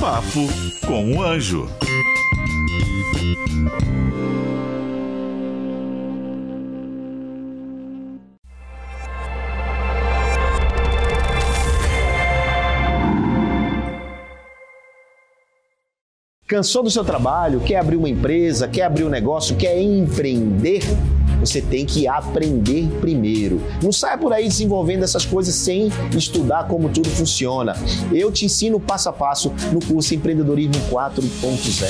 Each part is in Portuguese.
Papo com o Anjo. Cansou do seu trabalho? Quer abrir uma empresa? Quer abrir um negócio? Quer empreender? Você tem que aprender primeiro. Não saia por aí desenvolvendo essas coisas sem estudar como tudo funciona. Eu te ensino passo a passo no curso Empreendedorismo 4.0.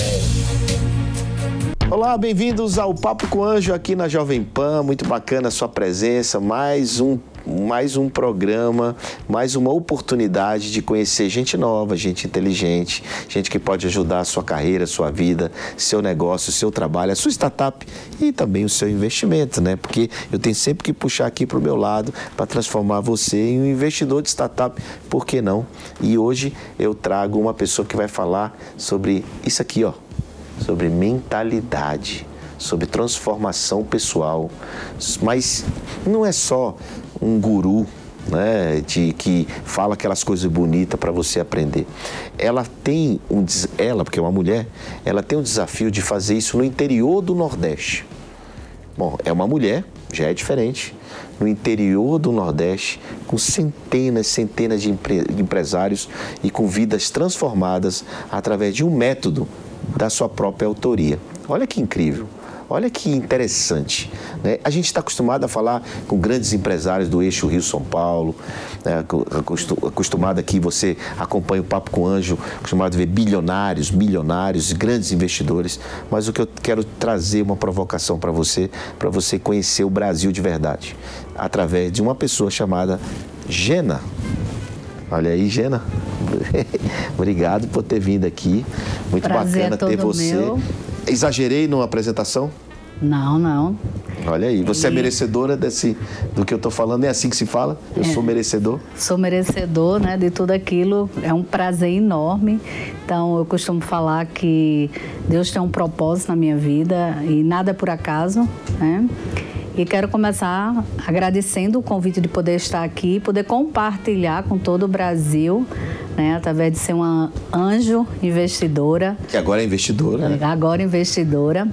Olá, bem-vindos ao Papo com o Anjo aqui na Jovem Pan. Muito bacana a sua presença. Mais um programa, mais uma oportunidade de conhecer gente nova, gente inteligente, gente que pode ajudar a sua carreira, a sua vida, seu negócio, seu trabalho, a sua startup e também o seu investimento, né? Porque eu tenho sempre que puxar aqui para o meu lado para transformar você em um investidor de startup, por que não? E hoje eu trago uma pessoa que vai falar sobre isso aqui, ó, sobre mentalidade, sobre transformação pessoal, mas não é só um guru, né, que fala aquelas coisas bonitas para você aprender. Ela tem porque é uma mulher, ela tem um desafio de fazer isso no interior do Nordeste. Bom, é uma mulher, já é diferente, no interior do Nordeste, com centenas de empresários e com vidas transformadas através de um método da sua própria autoria. Olha que incrível. Olha que interessante, né? A gente está acostumado a falar com grandes empresários do eixo Rio-São Paulo, né? Acostumado aqui, você acompanha o Papo com o Anjo, acostumado a ver bilionários, milionários, grandes investidores, mas o que eu quero trazer uma provocação para você conhecer o Brasil de verdade, através de uma pessoa chamada Gena. Olha aí, Gena. Obrigado por ter vindo aqui. Muito bacana ter você. Meu. Exagerei numa apresentação? Não. Olha aí, você é merecedora do que eu estou falando, é assim que se fala? Eu sou merecedor? Sou merecedor, né, de tudo aquilo, é um prazer enorme. Então, eu costumo falar que Deus tem um propósito na minha vida e nada é por acaso, né? E quero começar agradecendo o convite de poder estar aqui, poder compartilhar com todo o Brasil, né, através de ser uma anjo investidora. Que agora é investidora, né? Agora investidora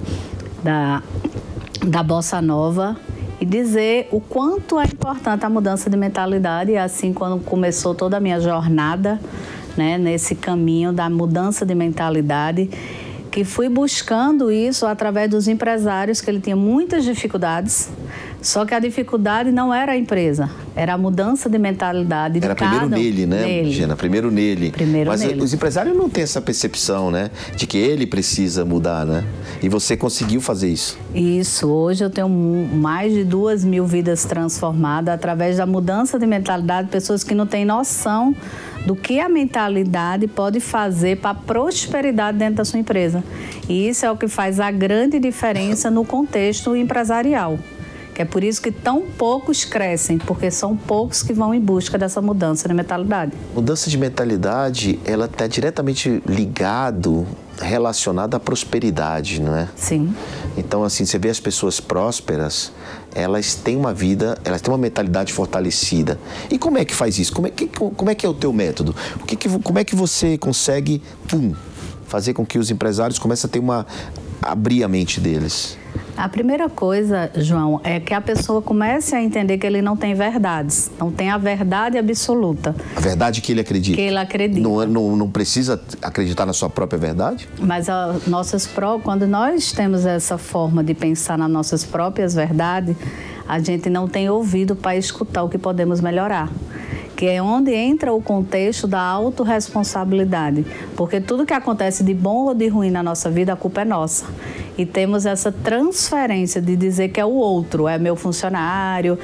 da Bossa Nova. E dizer o quanto é importante a mudança de mentalidade. E assim, quando começou toda a minha jornada, né, nesse caminho da mudança de mentalidade, que fui buscando isso através dos empresários, que ele tinha muitas dificuldades, só que a dificuldade não era a empresa, era a mudança de mentalidade de cada um. Era primeiro nele, né, Gena? Primeiro nele. Mas nele. Os empresários não têm essa percepção, né, de que ele precisa mudar, né? E você conseguiu fazer isso. Isso. Hoje eu tenho mais de 2.000 vidas transformadas através da mudança de mentalidade, pessoas que não têm noção do que a mentalidade pode fazer para a prosperidade dentro da sua empresa. E isso é o que faz a grande diferença no contexto empresarial. Que é por isso que tão poucos crescem, porque são poucos que vão em busca dessa mudança de mentalidade. Mudança de mentalidade, ela está diretamente relacionada à prosperidade, não é? Sim. Então, assim, você vê as pessoas prósperas, elas têm uma mentalidade fortalecida. E como é que faz isso? Como é que é o teu método? Como é que você consegue, fazer com que os empresários comecem a abrir a mente deles? A primeira coisa, João, é que a pessoa comece a entender que ele não tem verdades, não tem a verdade absoluta. A verdade que ele acredita. Que ele acredita. Não precisa acreditar na sua própria verdade? Mas quando nós temos essa forma de pensar nas nossas próprias verdades, a gente não tem ouvido para escutar o que podemos melhorar. Que é onde entra o contexto da autorresponsabilidade. Porque tudo que acontece de bom ou de ruim na nossa vida, a culpa é nossa. E temos essa transferência de dizer que é o outro, é meu funcionário,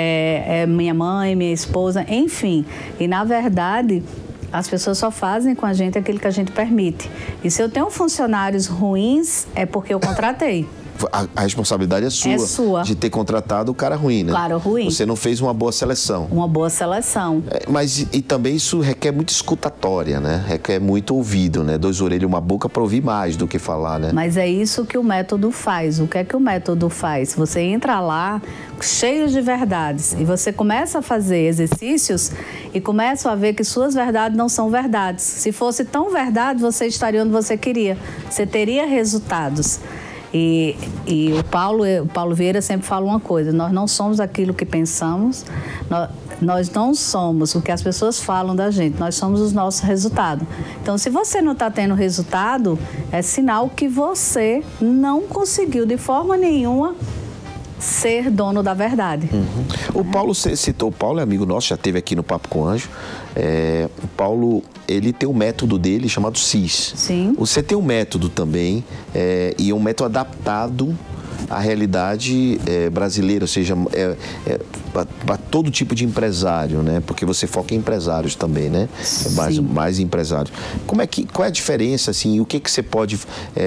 é minha mãe, minha esposa, enfim. E, na verdade, as pessoas só fazem com a gente aquilo que a gente permite. E se eu tenho funcionários ruins, é porque eu contratei. a responsabilidade é sua. É sua. De ter contratado o cara ruim, né? Claro, ruim. Você não fez uma boa seleção. Uma boa seleção. Mas e também isso requer muita escutatória, né? Requer muito ouvido, né? 2 orelhas e uma boca para ouvir mais do que falar, né? Mas é isso que o método faz. O que é que o método faz? Você entra lá cheio de verdades e você começa a fazer exercícios e começa a ver que suas verdades não são verdades. Se fosse tão verdade, você estaria onde você queria. Você teria resultados. E o Paulo Vieira sempre fala uma coisa: nós não somos aquilo que pensamos, nós não somos o que as pessoas falam da gente, nós somos os nossos resultados. Então, se você não está tendo resultado, é sinal que você não conseguiu de forma nenhuma ser dono da verdade. O Paulo, você citou, o Paulo é amigo nosso, já esteve aqui no Papo com Anjo. O Paulo, ele tem um método dele chamado CIS. Sim. Você tem um método também, e um método adaptado à realidade brasileira, ou seja, para todo tipo de empresário, né? Porque você foca em empresários também, né? Mais empresários. Qual é a diferença, assim, e o que você pode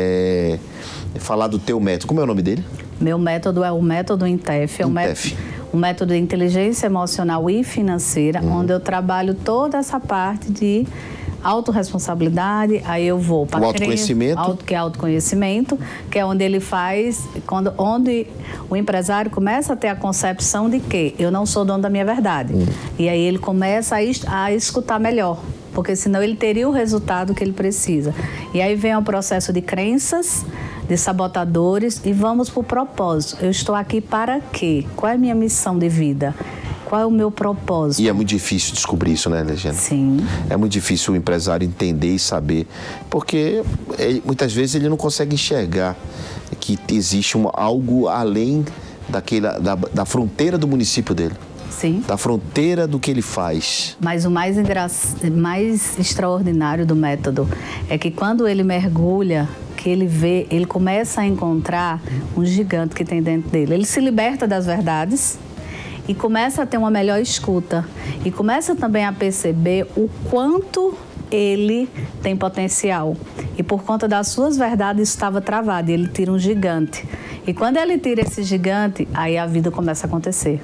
falar do teu método? Como é o nome dele? Meu método é o método INTEF, um método de inteligência emocional e financeira, onde eu trabalho toda essa parte de autorresponsabilidade. Aí eu vou para o autoconhecimento, que é autoconhecimento, que é onde ele faz, onde o empresário começa a ter a concepção de que eu não sou dono da minha verdade. E aí ele começa a escutar melhor, porque senão ele teria o resultado que ele precisa. E aí vem o processo de crenças, de sabotadores, e vamos para o propósito. Eu estou aqui para quê? Qual é a minha missão de vida? Qual é o meu propósito? E é muito difícil descobrir isso, né, Legenda? Sim. É muito difícil o empresário entender e saber, porque muitas vezes ele não consegue enxergar que existe algo além da fronteira do município dele. Sim. Da fronteira do que ele faz. Mas o mais extraordinário do método é que quando ele mergulha, que ele começa a encontrar um gigante que tem dentro dele. Ele se liberta das verdades e começa a ter uma melhor escuta. E começa também a perceber o quanto ele tem potencial. E por conta das suas verdades estava travado. E ele tira um gigante. E quando ele tira esse gigante, aí a vida começa a acontecer.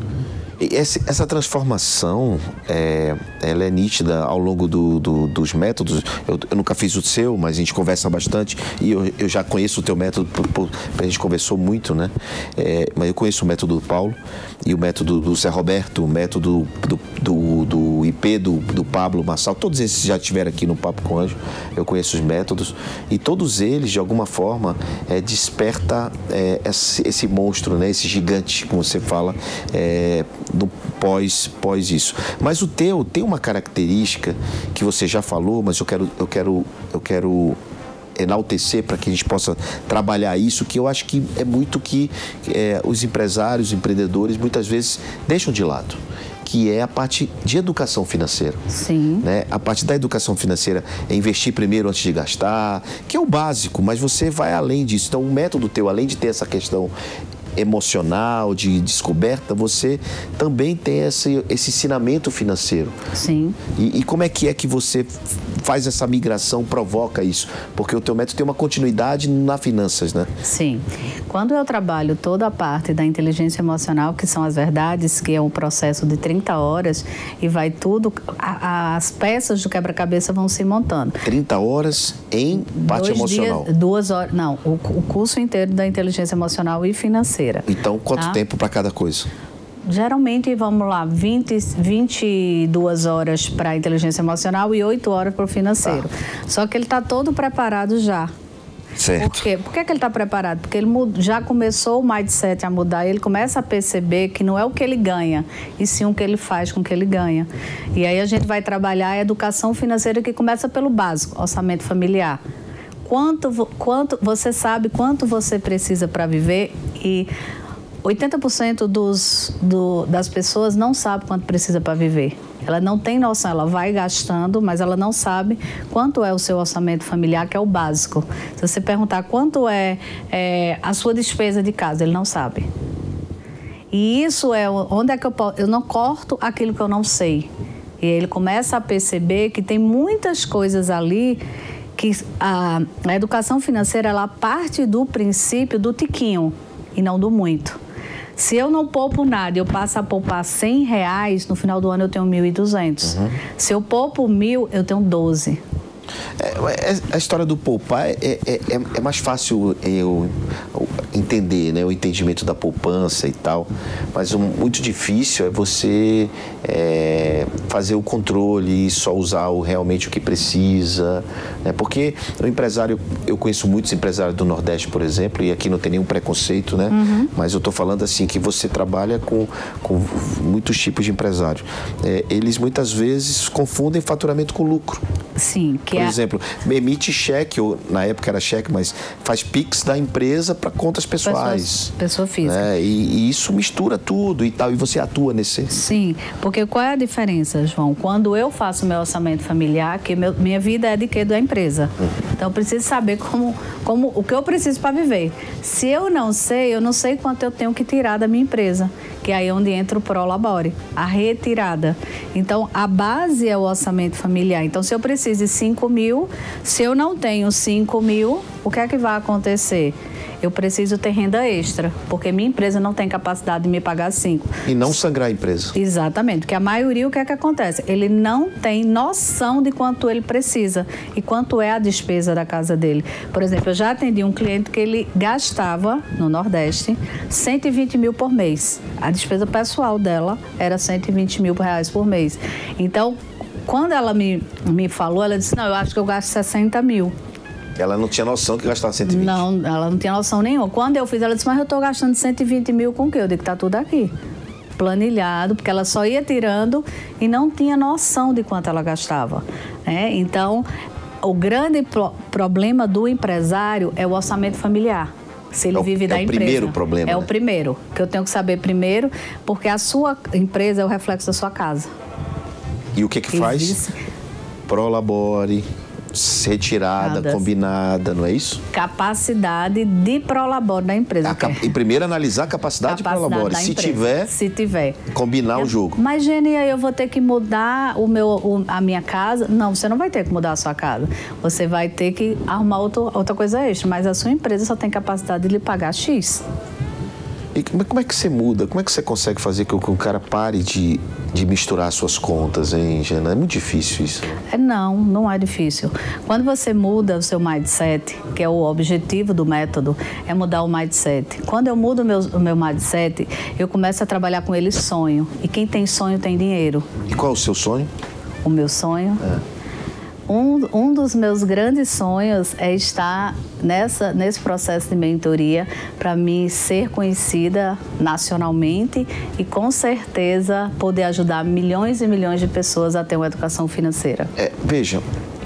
Essa transformação, ela é nítida ao longo dos métodos. Eu nunca fiz o seu, mas a gente conversa bastante e eu já conheço o teu método, a gente conversou muito, né? Mas eu conheço o método do Paulo e o método do Zé Roberto, o método do IP, do Pablo Marçal. Todos esses já estiveram aqui no Papo com Anjo. Eu conheço os métodos e todos eles, de alguma forma, desperta esse monstro, né? Esse gigante, como você fala, do pós isso. Mas o teu tem uma característica que você já falou, mas eu quero enaltecer para que a gente possa trabalhar isso, que eu acho que é muito que os empresários, os empreendedores, muitas vezes deixam de lado, que é a parte de educação financeira. Sim. Né? A parte da educação financeira é investir primeiro antes de gastar, que é o básico, mas você vai além disso. Então, o método teu, além de ter essa questão emocional, de descoberta, você também tem esse ensinamento financeiro. Sim. E como é que você faz essa migração, provoca isso? Porque o teu método tem uma continuidade nas finanças, né? Sim. Quando eu trabalho toda a parte da inteligência emocional, que são as verdades, que é um processo de 30 horas, e vai tudo, as peças do quebra-cabeça vão se montando. 30 horas em parte emocional? 2 horas, não, o curso inteiro da inteligência emocional e financeira. Então, quanto tempo para cada coisa? Geralmente, vamos lá, 22 horas para a inteligência emocional e 8 horas para o financeiro. Só que ele está todo preparado já. Certo. Por quê? Por que ele está preparado? Porque ele já começou o mindset a mudar, ele começa a perceber que não é o que ele ganha, e sim o que ele faz com o que ele ganha. E aí a gente vai trabalhar a educação financeira, que começa pelo básico, orçamento familiar. Quanto você sabe quanto você precisa para viver, e 80% das pessoas não sabe quanto precisa para viver. Ela não tem noção, ela vai gastando, mas ela não sabe quanto é o seu orçamento familiar, que é o básico. Se você perguntar quanto é a sua despesa de casa, ele não sabe. E isso é onde é que eu não corto aquilo que eu não sei. E aí ele começa a perceber que tem muitas coisas ali que a educação financeira, ela parte do princípio do tiquinho e não do muito. Se eu não poupo nada, eu passo a poupar R$100, no final do ano eu tenho 1.200. Se eu poupo 1.000, eu tenho 12. A história do poupar é mais fácil eu entender, né? O entendimento da poupança e tal, mas muito difícil é você fazer o controle e só usar realmente o que precisa, né? Porque o empresário, eu conheço muitos empresários do Nordeste, por exemplo, e aqui não tem nenhum preconceito, né? Mas eu estou falando assim, que você trabalha com muitos tipos de empresários. Eles muitas vezes confundem faturamento com lucro. Sim, Por exemplo, emite cheque, ou na época era cheque, mas faz Pix da empresa para contas pessoais. Pessoa física. E isso mistura tudo e tal, e você atua nesse... Sim, porque qual é a diferença, João? Quando eu faço meu orçamento familiar, que minha vida é de quê? Da empresa. Então eu preciso saber o que eu preciso para viver. Se eu não sei quanto eu tenho que tirar da minha empresa, que é aí onde entra o Prolabore, a retirada. Então, a base é o orçamento familiar. Então, se eu preciso de 5.000, se eu não tenho 5.000, o que é que vai acontecer? Eu preciso ter renda extra, porque minha empresa não tem capacidade de me pagar 5. E não sangrar a empresa. Exatamente, porque a maioria, o que é que acontece? Ele não tem noção de quanto ele precisa e quanto é a despesa da casa dele. Por exemplo, eu já atendi um cliente que ele gastava, no Nordeste, 120 mil por mês. A despesa pessoal dela era 120 mil reais por mês. Então, quando ela me falou, ela disse, não, eu acho que eu gasto 60 mil. Ela não tinha noção que gastava 120. Não, ela não tinha noção nenhuma. Quando eu fiz, ela disse, mas eu estou gastando 120 mil com o quê? Eu digo, tá tudo aqui. Planilhado, porque ela só ia tirando e não tinha noção de quanto ela gastava, né? Então, o grande problema do empresário é o orçamento familiar. Se ele vive da empresa. É o primeiro problema. É o primeiro, que eu tenho que saber primeiro, porque a sua empresa é o reflexo da sua casa. E o que faz? Prolabore, retirada, combinada, não é isso? Capacidade de Prolabore da empresa. E primeiro analisar a capacidade de Prolabore. Se tiver, combinar o jogo. Mas, Geni, eu vou ter que mudar a minha casa? Não, você não vai ter que mudar a sua casa. Você vai ter que arrumar outra coisa extra, mas a sua empresa só tem capacidade de lhe pagar X. E como é que você muda? Como é que você consegue fazer com que o cara pare de misturar suas contas, hein, Jana? É muito difícil isso. Não é difícil. Quando você muda o seu mindset, que é o objetivo do método, é mudar o mindset. Quando eu mudo o meu mindset, eu começo a trabalhar com ele sonho. E quem tem sonho tem dinheiro. E qual é o seu sonho? O meu sonho? Um dos meus grandes sonhos é estar nesse processo de mentoria para mim ser conhecida nacionalmente e, com certeza, poder ajudar milhões e milhões de pessoas a ter uma educação financeira. Veja,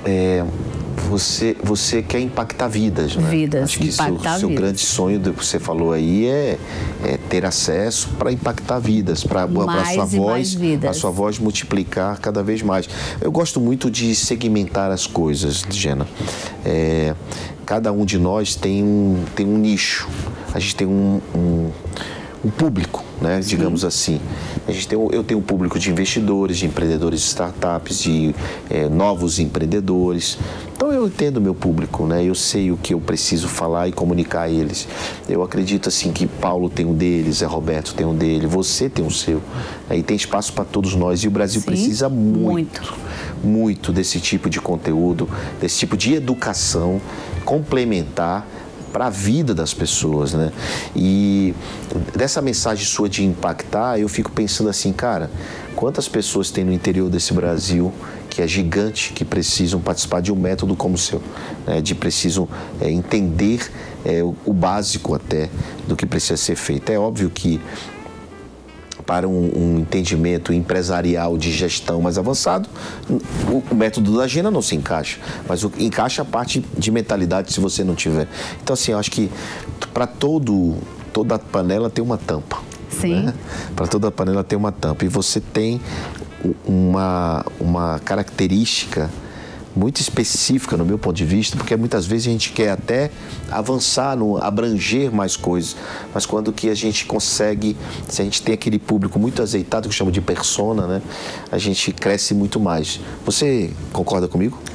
você quer impactar vidas, né? Vidas, acho que seu grande sonho, que você falou aí, é ter acesso para impactar vidas, para a sua voz multiplicar cada vez mais. Eu gosto muito de segmentar as coisas, Gena. Cada um de nós tem um nicho, a gente tem um público, né? Digamos assim. Eu tenho um público de investidores, de empreendedores de startups, de novos empreendedores. Então eu entendo o meu público, né? Eu sei o que eu preciso falar e comunicar a eles. Eu acredito assim que Paulo tem um deles, Roberto tem um dele, você tem o seu. E tem espaço para todos nós. E o Brasil precisa muito desse tipo de conteúdo, desse tipo de educação complementar para a vida das pessoas, né? E dessa mensagem sua de impactar, eu fico pensando assim, cara, quantas pessoas tem no interior desse Brasil que é gigante, que precisam participar de um método como o seu, né? Precisam entender o básico até do que precisa ser feito. É óbvio que para um entendimento empresarial de gestão mais avançado, o método da Gena não se encaixa, mas encaixa a parte de mentalidade se você não tiver. Então, assim, eu acho que para toda panela tem uma tampa. Sim. Né? Para toda panela tem uma tampa. E você tem uma característica muito específica no meu ponto de vista, porque muitas vezes a gente quer até avançar, abranger mais coisas, mas quando que a gente consegue, se a gente tem aquele público muito azeitado, que eu chamo de persona, né, a gente cresce muito mais. Você concorda comigo?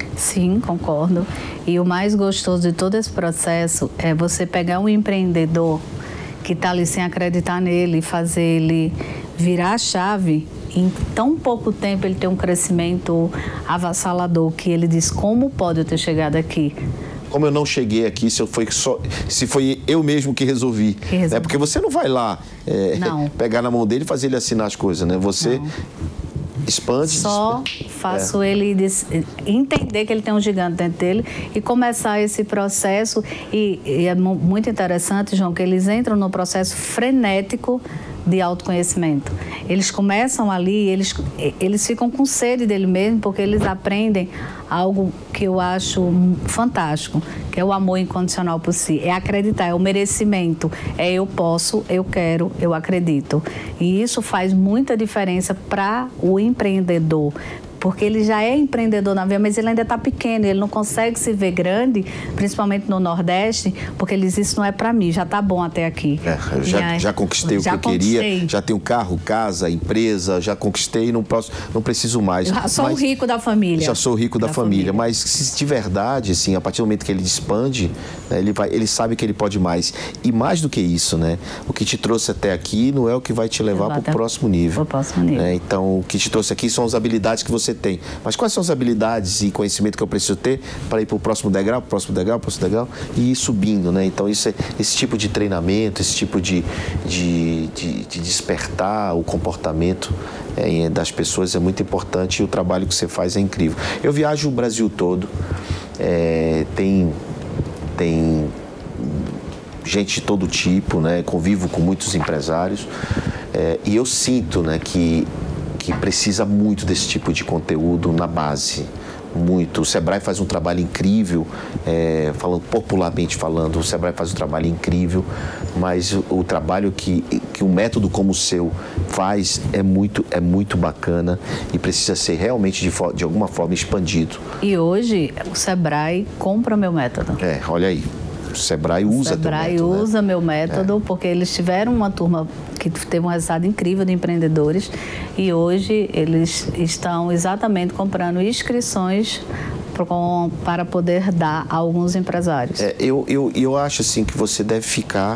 Sim, concordo. E o mais gostoso de todo esse processo é você pegar um empreendedor que está ali sem acreditar nele e fazer ele virar a chave. Em tão pouco tempo ele tem um crescimento avassalador que ele diz, como pode eu ter chegado aqui? Como eu não cheguei aqui, se foi eu mesmo que resolvi. Né? Porque você não vai lá pegar na mão dele e fazer ele assinar as coisas, né? Você expande. Só faço ele entender que ele tem um gigante dentro dele e começar esse processo. E é muito interessante, João, que eles entram no processo frenético de autoconhecimento. Eles começam ali, eles ficam com sede dele mesmo, porque eles aprendem algo que eu acho fantástico, que é o amor incondicional por si. É acreditar, é o merecimento, é eu posso, eu quero, eu acredito. E isso faz muita diferença para o empreendedor, porque ele já é empreendedor na vida, mas ele ainda está pequeno, ele não consegue se ver grande, principalmente no Nordeste, porque ele diz, isso não é para mim, já está bom até aqui. Já conquistei o que eu queria, já tenho carro, casa, empresa, já conquistei, não preciso mais. Já sou o rico da família. Já sou o rico da família, mas se de verdade, assim, a partir do momento que ele expande, né, ele sabe que ele pode mais. E mais do que isso, né, o que te trouxe até aqui não é o que vai te levar para o próximo nível. Né? Então, o que te trouxe aqui são as habilidades que você tem. Mas quais são as habilidades e conhecimento que eu preciso ter para ir para o próximo degrau, e ir subindo, né? Então, esse tipo de treinamento, esse tipo de despertar o comportamento das pessoas é muito importante e o trabalho que você faz é incrível. Eu viajo o Brasil todo, tem gente de todo tipo, né? Convivo com muitos empresários e eu sinto, né, que precisa muito desse tipo de conteúdo na base, muito. O Sebrae faz um trabalho incrível, popularmente falando, o Sebrae faz um trabalho incrível, mas o trabalho que um método como o seu faz é muito bacana e precisa ser realmente de alguma forma expandido. E hoje o Sebrae compra meu método. Olha aí. O Sebrae usa teu método. O Sebrae usa meu método, porque eles tiveram uma turma que teve um resultado incrível de empreendedores e hoje eles estão exatamente comprando inscrições para poder dar a alguns empresários. Eu acho assim que você deve ficar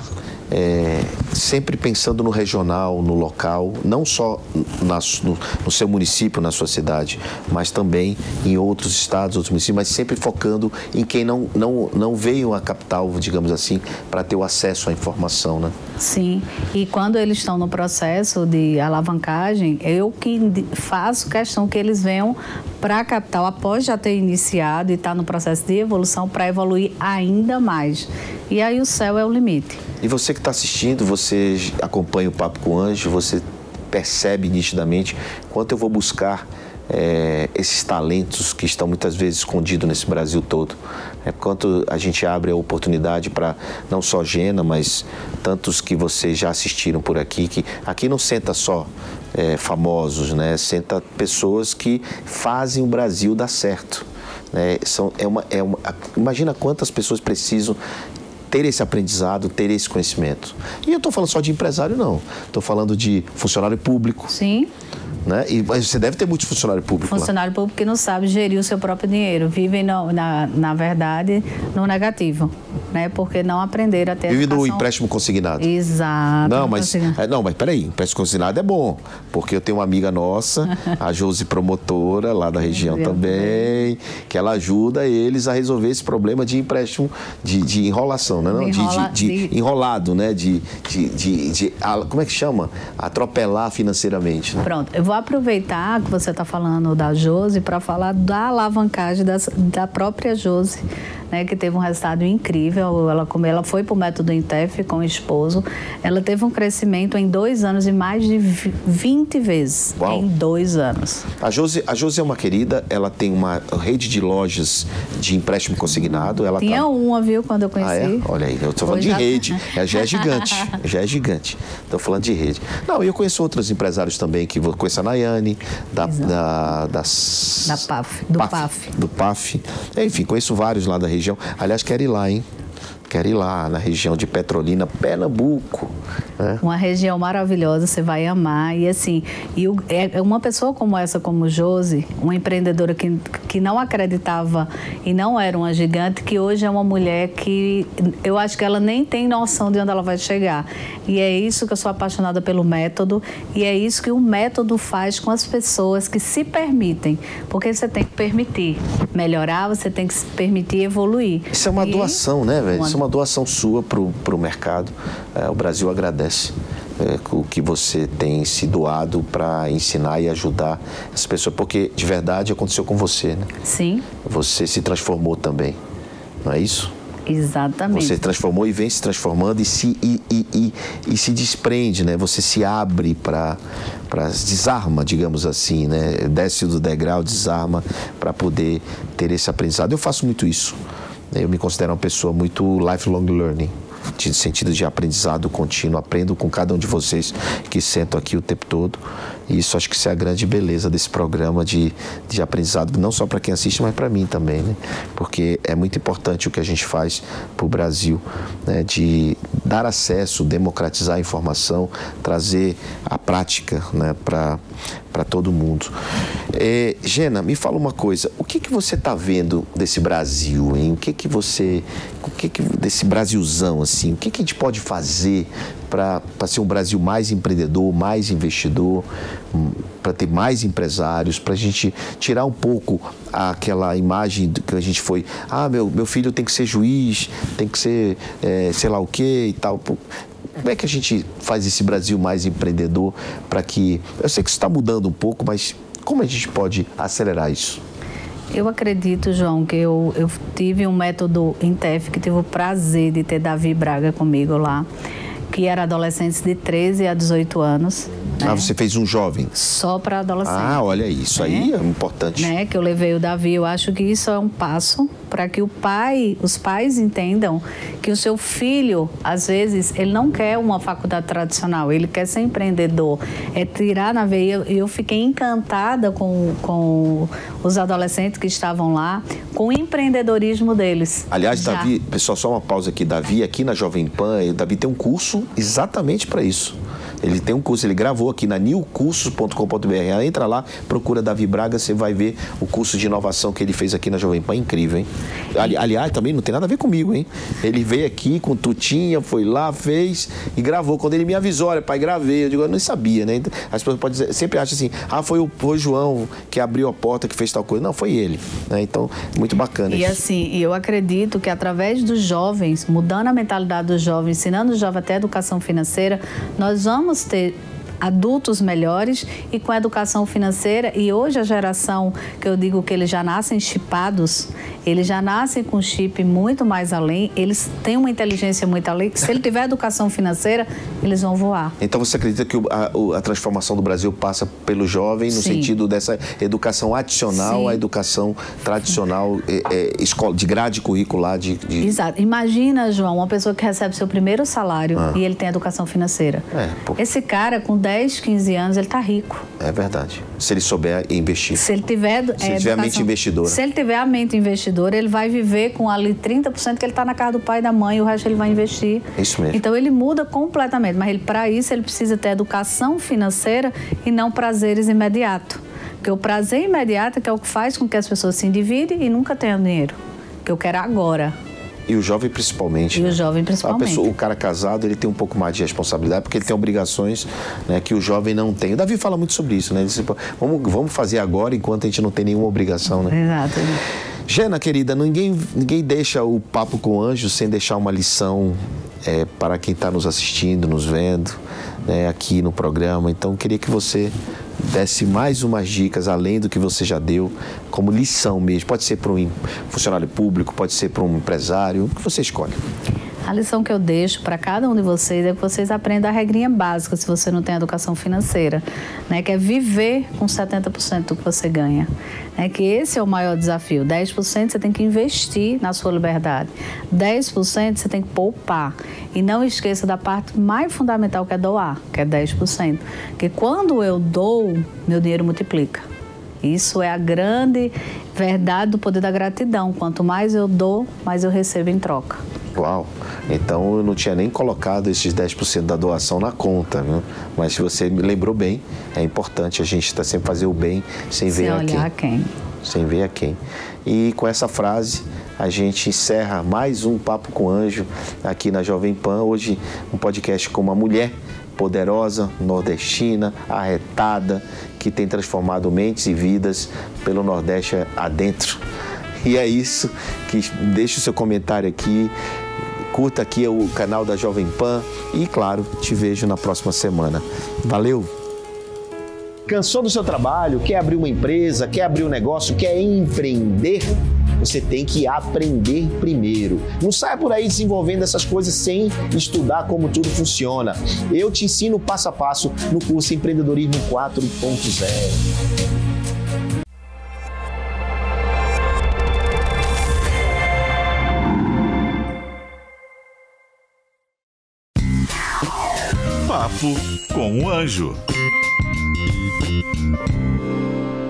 sempre pensando no regional, no local, não só no seu município, na sua cidade, mas também em outros estados, outros municípios, mas sempre focando em quem não veio à capital, digamos assim, para ter o acesso à informação, né? Sim, e quando eles estão no processo de alavancagem, eu que faço questão que eles venham para a capital após já ter iniciado e estar no processo de evolução para evoluir ainda mais. E aí o céu é o limite. E você que está assistindo, você acompanha o Papo com o Anjo, você percebe nitidamente quanto eu vou buscar esses talentos que estão muitas vezes escondidos nesse Brasil todo. Quanto a gente abre a oportunidade para não só Gena, mas tantos que vocês já assistiram por aqui, que aqui não senta só famosos, né? Senta pessoas que fazem o Brasil dar certo. Né? Imagina quantas pessoas precisam ter esse aprendizado, ter esse conhecimento. E eu estou falando só de empresário, não. Estou falando de funcionário público. Sim. Né? Mas você deve ter muito funcionário público. Funcionário público que não sabe gerir o seu próprio dinheiro. Vivem, na verdade, no negativo. Né? Porque não aprenderam a ter Vive do empréstimo consignado. Exato. Não, mas peraí, empréstimo consignado é bom. Porque eu tenho uma amiga nossa, a Josi Promotora, lá da região também, que ela ajuda eles a resolver esse problema de empréstimo, de enrolação, né? De enrolado, né? Como é que chama? Atropelar financeiramente. Né? Pronto, eu vou aproveitar que você está falando da Josi para falar da alavancagem da própria Josi, né, que teve um resultado incrível. Ela foi para o método Intef com o esposo. Ela teve um crescimento em 2 anos de mais de 20 vezes. Uau. Em 2 anos. A Josi é uma querida, ela tem uma rede de lojas de empréstimo consignado. Ela tinha uma, viu, quando eu conheci. Ah, é? Olha aí, eu estou falando de rede. Já é gigante. Já é gigante. Estou falando de rede. Não, eu conheço outros empresários também, que vou conhecer a Nayane, do PAF. Enfim, conheço vários lá da região. Aliás, quero ir lá, hein? Quero ir lá na região de Petrolina, Pernambuco. Uma região maravilhosa, você vai amar. E assim, uma pessoa como essa, como Josi, uma empreendedora que não acreditava e não era uma gigante, que hoje é uma mulher que eu acho que ela nem tem noção de onde ela vai chegar. E é isso que eu sou apaixonada pelo método, e é isso que o método faz com as pessoas que se permitem. Porque você tem que permitir melhorar, você tem que se permitir evoluir. Isso é uma doação, né, velho? Isso é uma doação sua pro mercado. O Brasil agradece o que você tem se doado para ensinar e ajudar as pessoas, porque de verdade aconteceu com você, né? Sim. Você se transformou também, não é isso? Exatamente. Você se transformou e vem se transformando e se desprende, né? Você se abre para desarma, digamos assim, né? Desce do degrau, desarma para poder ter esse aprendizado. Eu faço muito isso. Eu me considero uma pessoa muito lifelong learning, no sentido de aprendizado contínuo. Aprendo com cada um de vocês que sentam aqui o tempo todo. E isso acho que isso é a grande beleza desse programa de aprendizado, não só para quem assiste, mas para mim também, né? Porque é muito importante o que a gente faz para o Brasil, né? De dar acesso, democratizar a informação, trazer a prática, né? Para todo mundo. Gena, me fala uma coisa, o que você está vendo desse Brasil, hein? Desse Brasilzão, assim, o que a gente pode fazer para ser um Brasil mais empreendedor, mais investidor, para ter mais empresários, para a gente tirar um pouco aquela imagem que a gente foi, meu filho tem que ser juiz, tem que ser sei lá o quê e tal. Como é que a gente faz esse Brasil mais empreendedor para que... Eu sei que isso está mudando um pouco, mas como a gente pode acelerar isso? Eu acredito, João, que eu tive um método INTEF, que tive o prazer de ter Davi Braga comigo lá, que era adolescentes de 13 a 18 anos. Né? Você fez um jovem? Só para adolescentes. Olha, isso aí é importante. Né? Que eu levei o Davi, eu acho que isso é um passo para que os pais entendam que o seu filho, às vezes, ele não quer uma faculdade tradicional, ele quer ser empreendedor, é tirar na veia. Eu fiquei encantada com os adolescentes que estavam lá, com o empreendedorismo deles. Aliás, Davi, pessoal, só uma pausa aqui, Davi, aqui na Jovem Pan, o Davi tem um curso exatamente para isso. Ele tem um curso, ele gravou aqui na newcursos.com.br. Entra lá, procura Davi Braga, você vai ver o curso de inovação que ele fez aqui na Jovem Pan. Incrível, hein? Aliás, também não tem nada a ver comigo, hein? Ele veio aqui com tutinha, foi lá, fez e gravou. Quando ele me avisou, olha, pai, gravei. Eu digo, eu não sabia, né? As pessoas podem dizer, sempre acham assim, foi o João que abriu a porta, que fez tal coisa. Não, foi ele. Né? Então, muito bacana. E assim, eu acredito que através dos jovens, mudando a mentalidade dos jovens, ensinando os jovens até a educação financeira, nós vamos ter adultos melhores e com a educação financeira. E hoje a geração, que eu digo que eles já nascem chipados, eles já nascem com chip muito mais além, eles têm uma inteligência muito além. Se ele tiver educação financeira, eles vão voar. Então você acredita que a transformação do Brasil passa pelo jovem no sentido dessa educação adicional à educação tradicional, de grade curricular? Exato. Imagina, João, uma pessoa que recebe seu primeiro salário e ele tem educação financeira. Esse cara, com 10, 15 anos, ele está rico. É verdade. Se ele souber investir. Se ele tiver a mente investidora. Se ele tiver a mente investidora, ele vai viver com ali 30% que ele está na casa do pai e da mãe, e o resto ele vai investir. Isso mesmo. Então ele muda completamente, mas para isso ele precisa ter educação financeira e não prazeres imediatos. Porque o prazer imediato que é o que faz com que as pessoas se endividem e nunca tenham dinheiro. Que eu quero agora. E o jovem principalmente. E o jovem principalmente. O cara casado, ele tem um pouco mais de responsabilidade, porque ele tem obrigações, né, que o jovem não tem. O Davi fala muito sobre isso, né? Ele diz, vamos fazer agora enquanto a gente não tem nenhuma obrigação, né? Exato. Gena, querida, ninguém deixa o Papo com o Anjo sem deixar uma lição para quem está nos assistindo, nos vendo, né, aqui no programa. Então, eu queria que você desse mais umas dicas, além do que você já deu, como lição mesmo. Pode ser para um funcionário público, pode ser para um empresário, o que você escolhe. A lição que eu deixo para cada um de vocês é que vocês aprendam a regrinha básica, se você não tem educação financeira, né? Que é viver com 70% do que você ganha. Né? Que esse é o maior desafio. 10% você tem que investir na sua liberdade. 10% você tem que poupar. E não esqueça da parte mais fundamental, que é doar, que é 10%. Porque quando eu dou, meu dinheiro multiplica. Isso é a grande verdade do poder da gratidão. Quanto mais eu dou, mais eu recebo em troca. Uau! Então eu não tinha nem colocado esses 10% da doação na conta, viu? Mas se você me lembrou bem, é importante a gente sempre fazer o bem sem ver a quem. Sem ver a quem. E com essa frase a gente encerra mais um Papo com Anjo aqui na Jovem Pan. Hoje um podcast com uma mulher poderosa, nordestina, arretada, que tem transformado mentes e vidas pelo Nordeste adentro. E é isso, que deixe o seu comentário aqui, curta aqui o canal da Jovem Pan e, claro, te vejo na próxima semana. Valeu! Cansou do seu trabalho? Quer abrir uma empresa? Quer abrir um negócio? Quer empreender? Você tem que aprender primeiro. Não saia por aí desenvolvendo essas coisas sem estudar como tudo funciona. Eu te ensino passo a passo no curso Empreendedorismo 4.0. Papo com o Anjo.